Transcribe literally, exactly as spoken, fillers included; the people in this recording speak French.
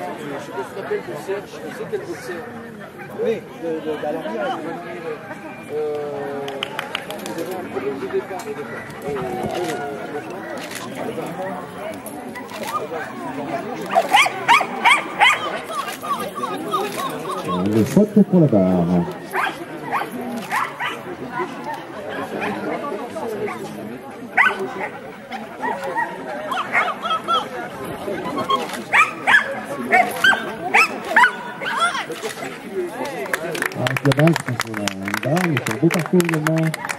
sais pas si tu te rappelles de Serge, tu sais quel boxeur? Oui, de, de, d'Alamia. Euh, vous avez un problème de départ. Le faute pour la barre. Avec la balle, c'est un barre, mais c'est un beau parcours également.